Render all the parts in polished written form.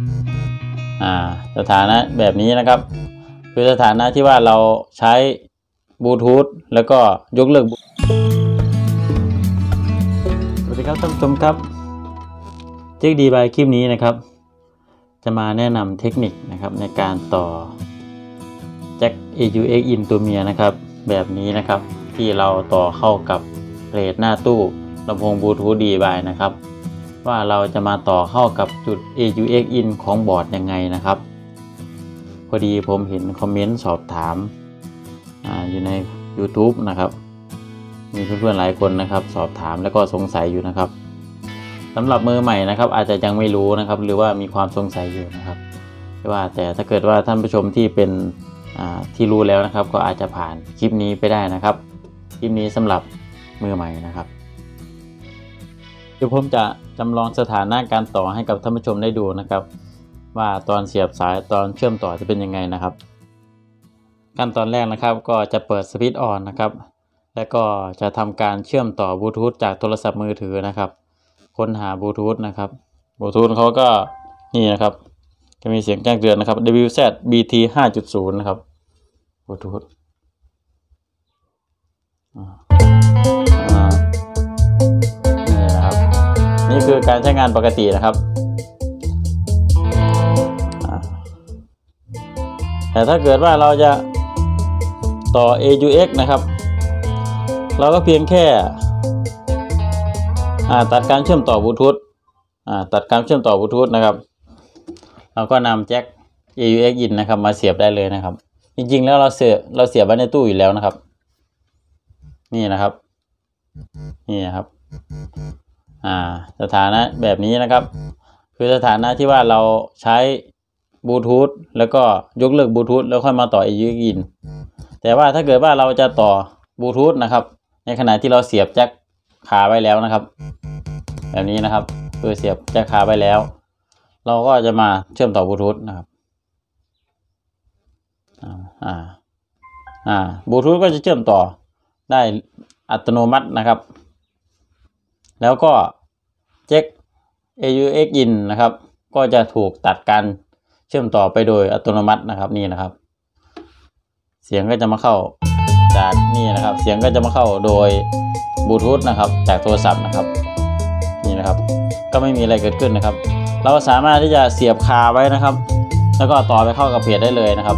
สถานะแบบนี้นะครับคือสถานะที่ว่าเราใช้บลูทูธแล้วก็ยกเลิกสวัสดีครับท่านผู้ชมครับเทคดีบายคลิปนี้นะครับจะมาแนะนำเทคนิคนะครับในการต่อแจ็ค AUX in ตัวเมียนะครับแบบนี้นะครับที่เราต่อเข้ากับเรทหน้าตู้ลำโพงบลูทูธดีบายนะครับว่าเราจะมาต่อเข้ากับจุด AUX in ของบอร์ดยังไงนะครับพอดีผมเห็นคอมเมนต์สอบถามอยู่ใน YouTube นะครับมีเพื่อนๆหลายคนนะครับสอบถามแล้วก็สงสัยอยู่นะครับสำหรับมือใหม่นะครับอาจจะยังไม่รู้นะครับหรือว่ามีความสงสัยอยู่นะครับแต่ถ้าเกิดว่าท่านผู้ชมที่เป็นที่รู้แล้วนะครับก็อาจจะผ่านคลิปนี้ไปได้นะครับคลิปนี้สำหรับมือใหม่นะครับเดี๋ยวผมจะจำลองสถานะการต่อให้กับท่านผู้ชมได้ดูนะครับว่าตอนเสียบสายตอนเชื่อมต่อจะเป็นยังไงนะครับขั้นตอนแรกนะครับก็จะเปิดสวิตช์ออนนะครับแล้วก็จะทำการเชื่อมต่อบลูทูธจากโทรศัพท์มือถือนะครับค้นหาบลูทูธนะครับบลูทูธเขาก็นี่นะครับจะมีเสียงแจ้งเตือนนะครับ WZ BT 5.0 นะครับบลูทูธนี่นะครับนี่คือการใช้งานปกตินะครับแต่ถ้าเกิดว่าเราจะต่อ AUX นะครับเราก็เพียงแค่ตัดการเชื่อมต่อบลูทูธตัดการเชื่อมต่อบลูทูธนะครับเราก็นำแจ็ค AUX in นะครับมาเสียบได้เลยนะครับจริงๆแล้วเราเสียบไว้ในตู้อยู่แล้วนะครับนี่นะครับสถานะแบบนี้นะครับคือสถานะที่ว่าเราใช้บลูทูธแล้วก็ยกเลิกบลูทูธแล้วค่อยมาต่อ AUX in แต่ว่าถ้าเกิดว่าเราจะต่อบลูทูธนะครับในขณะที่เราเสียบแจ็คคาไว้แล้วนะครับแบบนี้นะครับคือเสียบแจ็คคาไว้แล้วเราก็จะมาเชื่อมต่อบลูทูธนะครับบลูทูธก็จะเชื่อมต่อได้อัตโนมัตินะครับแล้วก็แจ็ค AUX in นะครับก็จะถูกตัดการเชื่อมต่อไปโดยอัตโนมัตินะครับนี่นะครับเสียงก็จะมาเข้าจากนี่นะครับเสียงก็จะมาเข้าโดยบลูทูธนะครับจากโทรศัพท์นะครับนี่นะครับก็ไม่มีอะไรเกิดขึ้นนะครับเราสามารถที่จะเสียบคาไว้นะครับแล้วก็ต่อไปเข้ากับเพจได้เลยนะครับ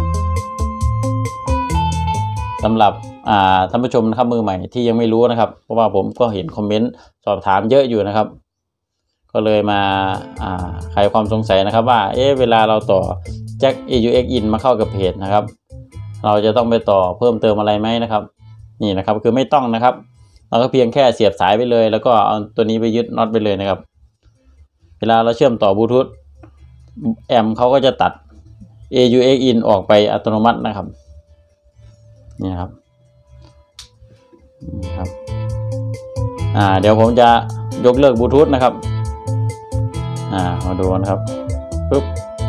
สำหรับท่านผู้ชมนะครับมือใหม่ที่ยังไม่รู้นะครับเพราะว่าผมก็เห็นคอมเมนต์สอบถามเยอะอยู่นะครับก็เลยมาไขความสงสัยนะครับว่าเวลาเราต่อแจ็ค AUX in มาเข้ากับเพจนะครับเราจะต้องไปต่อเพิ่มเติมอะไรไหมนะครับนี่นะครับคือไม่ต้องนะครับเราก็เพียงแค่เสียบสายไปเลยแล้วก็เอาตัวนี้ไปยึดน็อตไปเลยนะครับเวลาเราเชื่อมต่อบลูทูธแอมเขาก็จะตัด AUX in ออกไปอัตโนมัตินะครับนี่ครับเดี๋ยวผมจะยกเลิกบลูทูธนะครับมาดูนะครับปึ๊บ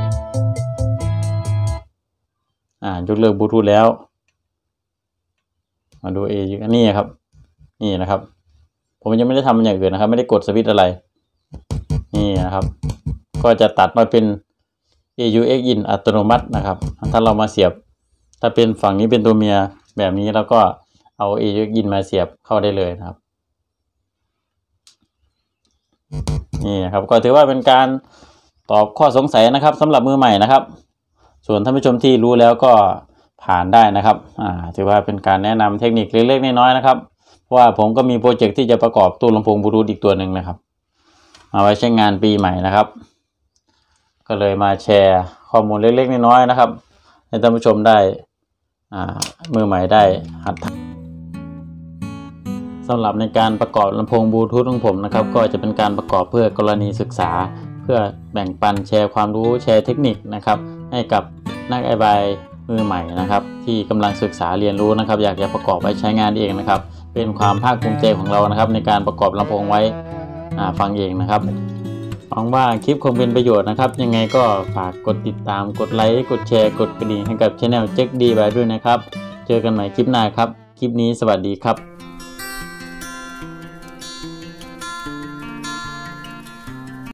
ยกเลิกบลูทูธแล้วมาดูนี่ครับนี่นะครับผมยังไม่ได้ทำอย่างอื่นนะครับไม่ได้กดสวิตช์อะไรนี่นะครับก็จะตัดมาเป็น AUX in อัตโนมัตินะครับถ้าเรามาเสียบถ้าเป็นฝั่งนี้เป็นตัวเมียแบบนี้แล้วก็เอา AUX in มาเสียบเข้าได้เลยนะครับนี่นะครับก็ถือว่าเป็นการตอบข้อสงสัยนะครับสำหรับมือใหม่นะครับส่วนท่านผู้ชมที่รู้แล้วก็ผ่านได้นะครับถือว่าเป็นการแนะนำเทคนิคเล็กๆน้อยๆนะครับเพราะว่าผมก็มีโปรเจกต์ที่จะประกอบตู้ลำโพงบลูทูธอีกตัวหนึ่งนะครับมาไว้ใช้งานปีใหม่นะครับก็เลยมาแชร์ข้อมูลเล็กๆน้อยๆนะครับให้ท่านผู้ชมได้มือใหม่ได้หัดทำสำหรับในการประกอบลำโพงบลูทูธของผมนะครับก็จะเป็นการประกอบเพื่อกรณีศึกษาเพื่อแบ่งปันแชร์ความรู้แชร์เทคนิคนะครับให้กับนักไอบายมือใหม่นะครับที่กำลังศึกษาเรียนรู้นะครับอยากจะประกอบไว้ใช้งานเองนะครับเป็นความภาคภูมิใจของเรานะครับในการประกอบลำโพงไว้ฟังเองนะครับหวังว่าคลิปคงเป็นประโยชน์นะครับยังไงก็ฝากกดติดตามกดไลค์กดแชร์กดกระดิ่งให้กับช่องแจ็คดีบายด้วยนะครับเจอกันใหม่คลิปหน้าครับคลิปนี้สวัสดีครับ